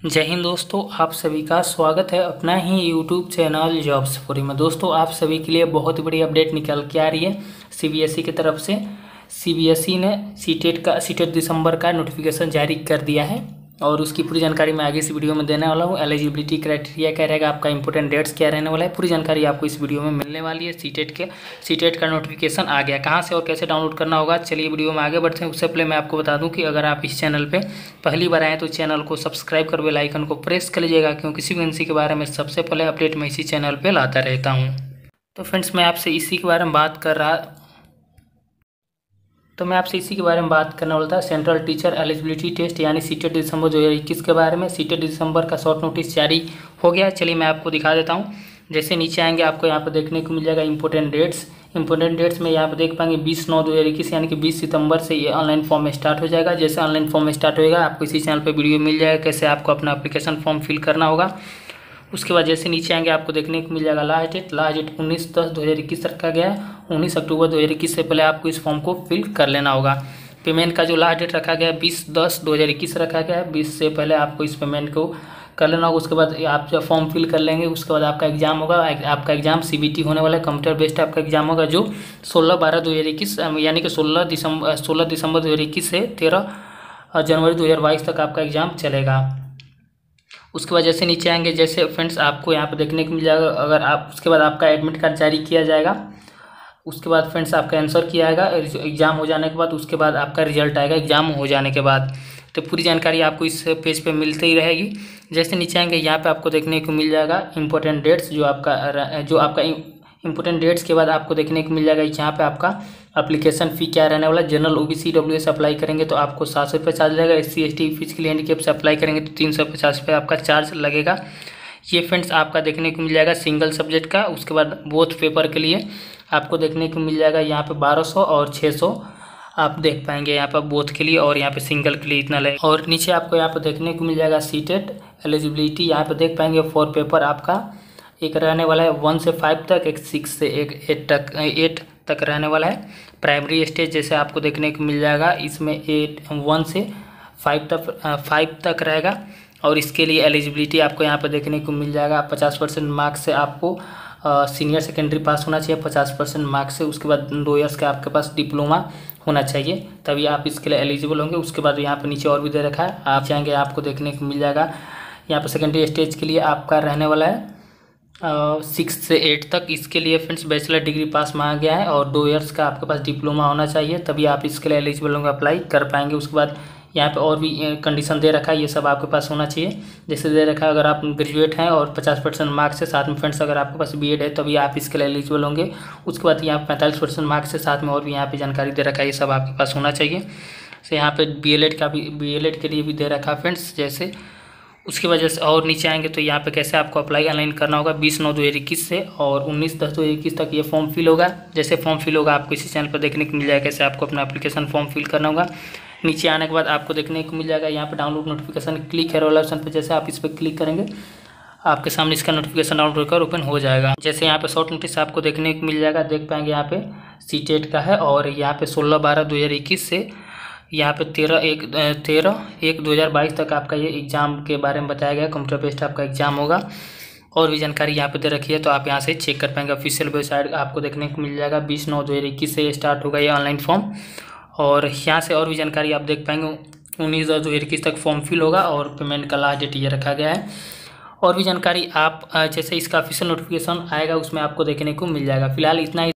जय हिंद दोस्तों, आप सभी का स्वागत है अपना ही यूट्यूब चैनल जॉब्स पूरी में। दोस्तों, आप सभी के लिए बहुत बड़ी अपडेट निकल के आ रही है सीबीएसई की तरफ से। सीबीएसई ने सीटेट दिसंबर का नोटिफिकेशन जारी कर दिया है और उसकी पूरी जानकारी मैं आगे इस वीडियो में देने वाला हूँ। एलिजिबिलिटी क्राइटेरिया क्या रहेगा, आपका इंपॉर्टेंट डेट्स क्या रहने वाला है, पूरी जानकारी आपको इस वीडियो में मिलने वाली है। सीटेट का नोटिफिकेशन आ गया, कहाँ से और कैसे डाउनलोड करना होगा, चलिए वीडियो में आगे बढ़ते हैं। उससे पहले मैं आपको बता दूं कि अगर आप इस चैनल पे पहली बार आए तो चैनल को सब्सक्राइब कर बेल आइकन को प्रेस कर लीजिएगा, क्योंकि किसी वैकेंसी के बारे में सबसे पहले अपडेट मैं इसी चैनल पर लाता रहता हूँ। तो फ्रेंड्स, मैं आपसे इसी के बारे में बात करने वाला था सेंट्रल टीचर एलिजिबिलिटी टेस्ट यानी सीटेट दिसंबर 2021 के बारे में। सीटेट दिसंबर का शॉर्ट नोटिस जारी हो गया। चलिए मैं आपको दिखा देता हूँ। जैसे नीचे आएंगे आपको यहाँ पर देखने को मिल जाएगा इंपॉर्टेंट डेट्स में यहाँ पर देख पाएंगे 20/9/2021 यानी कि 20 सितंबर से ये ऑनलाइन फॉर्म स्टार्ट हो जाएगा। जैसे ऑनलाइन फॉर्म स्टार्ट होएगा आपको इसी चैनल पर वीडियो मिल जाएगा कैसे आपको अपना एप्लीकेशन फॉर्म फिल करना होगा। उसके बाद जैसे नीचे आएंगे आपको देखने को मिल जाएगा लास्ट डेट 19/10/2021 रखा गया है। 19 अक्टूबर 2021 से पहले आपको इस फॉर्म को फिल कर लेना होगा। पेमेंट का जो लास्ट डेट रखा गया है 20/10/2021 रखा गया है। 20 से पहले आपको इस पेमेंट को कर लेना होगा। उसके बाद आप जब फॉर्म फिल कर लेंगे उसके बाद आपका एग्जाम होगा। आपका एग्जाम CBT होने वाला है, कंप्यूटर बेस्ड आपका एग्जाम होगा, जो 16/12/2021 यानी कि 16 दिसंबर 2021 से 13 जनवरी 2022 तक आपका एग्जाम चलेगा। उसके बाद जैसे नीचे आएंगे, जैसे फ्रेंड्स आपको यहाँ पर देखने को मिल जाएगा, अगर आप उसके बाद आपका एडमिट कार्ड जारी किया जाएगा। उसके बाद फ्रेंड्स आपका आंसर किया जाएगा एग्जाम हो जाने के बाद। उसके बाद आपका रिजल्ट आएगा एग्जाम हो जाने के बाद। तो पूरी जानकारी आपको इस पेज पे मिलती ही रहेगी। जैसे नीचे आएंगे यहाँ पे आपको देखने को मिल जाएगा इंपॉर्टेंट डेट्स, जो आपका इंपॉर्टेंट डेट्स के बाद आपको देखने को मिल जाएगा यहाँ पे आपका एप्लीकेशन फ़ी क्या रहने वाला है। जनरल OBC WS अप्लाई करेंगे तो आपको 700 रुपये चार्ज लगेगा। SC ST फिजिकली हैंडीकैप से अप्लाई करेंगे तो 350 रुपये आपका चार्ज लगेगा। ये फ्रेंड्स आपका देखने को मिल जाएगा सिंगल सब्जेक्ट का। उसके बाद बोथ पेपर के लिए आपको देखने को मिल जाएगा यहाँ पे 1200 और 600 आप देख पाएंगे यहाँ पर बोथ के लिए, और यहाँ पे सिंगल के लिए इतना लगेगा। और नीचे आपको यहाँ पर देखने को मिल जाएगा सीटेट एलिजिबिलिटी, यहाँ पे देख पाएंगे 4 पेपर आपका एक रहने वाला है 1 से 5 तक, एक 6 से 8 तक रहने वाला है। प्राइमरी स्टेज जैसे आपको देखने को मिल जाएगा इसमें 1 से 5 तक रहेगा। और इसके लिए एलिजिबिलिटी आपको यहाँ पर देखने को मिल जाएगा 50% मार्क्स से आपको सीनियर सेकेंडरी पास होना चाहिए 50% मार्क्स से। उसके बाद 2 ईयर्स का आपके पास डिप्लोमा होना चाहिए, तभी आप इसके लिए एलिजिबल होंगे। उसके बाद यहाँ पर नीचे और भी दे रखा है, आप चाहेंगे आपको देखने को मिल जाएगा यहाँ पर सेकेंडरी स्टेज के लिए आपका रहने वाला है 6 से 8 तक। इसके लिए फ्रेंड्स बैचलर डिग्री पास मांगा गया है और 2 ईयर्स का आपके पास डिप्लोमा होना चाहिए, तभी आप इसके लिए एलिजिबल होंगे, अप्लाई कर पाएंगे। उसके बाद यहाँ पे और भी कंडीशन दे रखा है, ये सब आपके पास होना चाहिए। जैसे दे रखा है अगर आप ग्रेजुएट हैं और 50% मार्क्स से साथ में फ्रेंड्स अगर आपके पास B.Ed है तभी आप इसके लिए एलिजिबल होंगे। उसके बाद यहाँ 45% मार्क्स से साथ में और भी यहाँ पे जानकारी दे रखा है, ये सब आपके पास होना चाहिए। तो यहाँ पे B.Ed के लिए भी दे रखा है फ्रेंड्स। जैसे उसकी वजह से और नीचे आएंगे तो यहाँ पे कैसे आपको अप्लाई ऑनलाइन करना होगा 20/9/2021 से और 19/10/2021 तक ये फॉर्म फिल होगा। जैसे फॉर्म फिल होगा आपको इसी चैनल पर देखने को मिल जाएगा कैसे आपको अपना एप्लीकेशन फॉर्म फिल करना होगा। नीचे आने के बाद आपको देखने को मिल जाएगा यहाँ पे डाउनलोड नोटिफिकेशन क्लिक है वाला ऑप्शन पर। जैसे आप इस पर क्लिक करेंगे आपके सामने इसका नोटिफिकेशन डाउनलोड होकर ओपन हो जाएगा। जैसे यहाँ पे शॉर्ट नोटिस आपको देखने को मिल जाएगा, देख पाएंगे यहाँ पे सीटेट का है और यहाँ पे 16/12/2021 से यहाँ पे 13/1/2022 तक आपका ये एग्ज़ाम के बारे में बताया गया। कंप्यूटर बेस्ड आपका एग्जाम होगा और भी जानकारी यहाँ पे दे रखी है, तो आप यहाँ से चेक कर पाएंगे। ऑफिशियल वेबसाइट आपको देखने को मिल जाएगा 20/9/2021 से स्टार्ट होगा ये ऑनलाइन फॉर्म, और यहाँ से और भी जानकारी आप देख पाएंगे 19/10/2021 तक फॉर्म फिल होगा और पेमेंट का लास्ट डेट ये रखा गया है। और भी जानकारी आप जैसे इसका ऑफिशियल नोटिफिकेशन आएगा उसमें आपको देखने को मिल जाएगा। फिलहाल इतना ही।